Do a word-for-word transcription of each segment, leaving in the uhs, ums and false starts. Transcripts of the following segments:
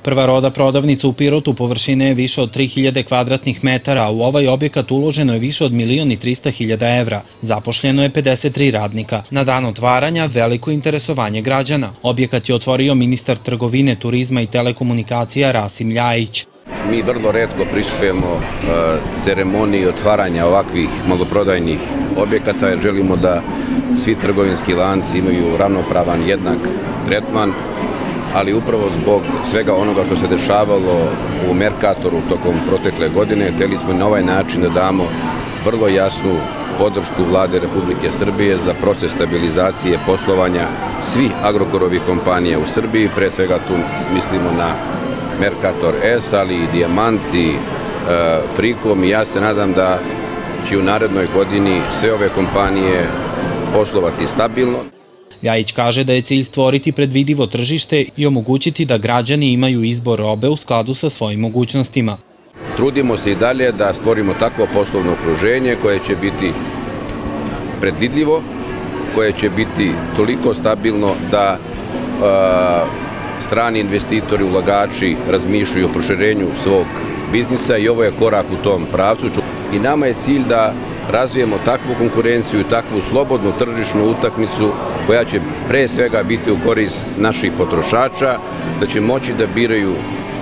Prva Roda prodavnica u Pirotu površine je više od tri hiljade kvadratnih metara, a u ovaj objekat uloženo je više od milion i trista hiljada evra. Zapošljeno je pedeset tri radnika. Na dan otvaranja veliko interesovanje građana. Objekat je otvorio ministar trgovine, turizma i telekomunikacija Rasim Ljajić. Mi vrlo retko prisustujemo ceremoniji otvaranja ovakvih maloprodajnih objekata jer želimo da svi trgovinski lanci imaju ravnopravan, jednak tretman, ali upravo zbog svega onoga što se dešavalo u Merkatoru tokom protekle godine, hteli smo na ovaj način da damo vrlo jasnu podršku Vlade Republike Srbije za proces stabilizacije poslovanja svih Agrokorovih kompanija u Srbiji, pre svega tu mislimo na Merkator S, ali i Dijamant i Frikom, i ja se nadam da će u narednoj godini sve ove kompanije poslovati stabilno. Ljajić kaže da je cilj stvoriti predvidivo tržište i omogućiti da građani imaju izbor robe u skladu sa svojim mogućnostima. Trudimo se i dalje da stvorimo takvo poslovno okruženje koje će biti predvidljivo, koje će biti toliko stabilno da strani investitori, ulagači razmišljaju o proširenju svog biznisa, i ovo je korak u tom pravcu. I nama je cilj da razvijemo takvu konkurenciju i takvu slobodnu tržišnu utakmicu koja će pre svega biti u korist naših potrošača, da će moći da biraju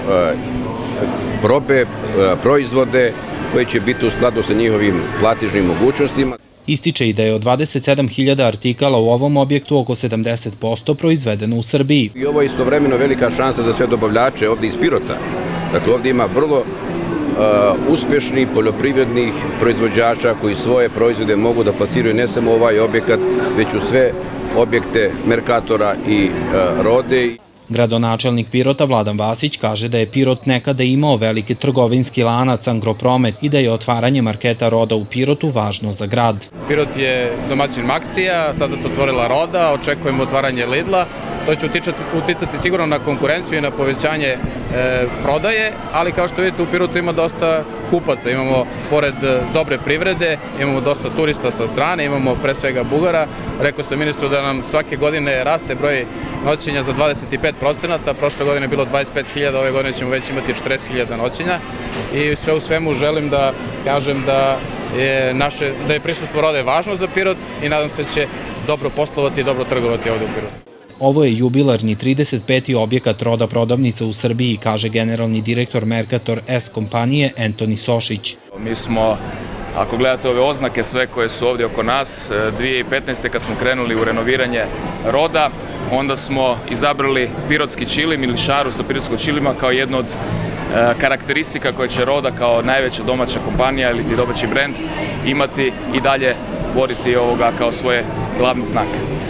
robe, proizvode koji će biti u skladu sa njihovim platižnim mogućnostima. Ističe i da je od dvadeset sedam hiljada artikala u ovom objektu oko sedamdeset posto proizvedeno u Srbiji. I ovo je istovremeno velika šansa za sve dobavljače ovdje iz Pirota. Dakle, ovdje ima vrlo uspešnih poljoprivrednih proizvođača koji svoje proizvode mogu da plasiraju ne samo ovaj objekat, već u sve objekte Merkatora i Rode. Gradonačelnik Pirota Vladan Vasić kaže da je Pirot nekada imao veliki trgovinski lanac Agropromet i da je otvaranje marketa Roda u Pirotu važno za grad. Pirot je domaćin Maksija, sada se otvorila Roda, očekujemo otvaranje Lidla. To će uticati sigurno na konkurenciju i na povećanje prodaje, ali kao što vidite u Pirotu ima dosta kupaca. Imamo, pored dobre privrede, imamo dosta turista sa strane, imamo pre svega Bugara. Rekao sam ministru da nam svake godine raste broj noćenja za dvadeset pet procenata, prošle godine je bilo dvadeset pet hiljada, ove godine ćemo već imati četrdeset hiljada noćenja, i sve u svemu želim da kažem da je, naše, da je prisustvo Rode važno za Pirot i nadam se da će dobro poslovati i dobro trgovati ovdje u Pirotu. Ovo je jubilarni trideset peti objekat Roda prodavnica u Srbiji, kaže generalni direktor Merkator S kompanije Antoni Sošić. Mi smo, ako gledate ove oznake sve koje su ovdje oko nas, dve hiljade petnaeste. kad smo krenuli u renoviranje Roda, onda smo izabrali pirotski čilim ili šaru sa pirotskog čilima kao jednu od karakteristika koje će Roda kao najveća domaća kompanija ili domaći brend imati i dalje voditi ovoga kao svoje glavni znak.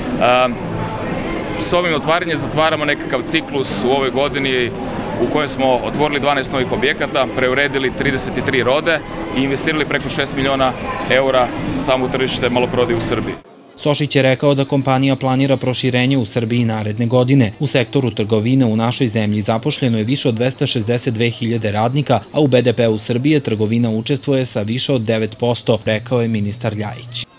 S ovim otvaranjem zatvaramo nekakav ciklus u ovoj godini u kojem smo otvorili dvanaest novih objekata, preuredili trideset tri Rode i investirali preko šest miliona eura samo u tržište maloprodaje u Srbiji. Sošić je rekao da kompanija planira proširenje u Srbiji naredne godine. U sektoru trgovine u našoj zemlji zapošljeno je više od dvesta šezdeset dve hiljade radnika, a u be de pe u Srbije trgovina učestvuje sa više od devet posto, rekao je ministar Ljajić.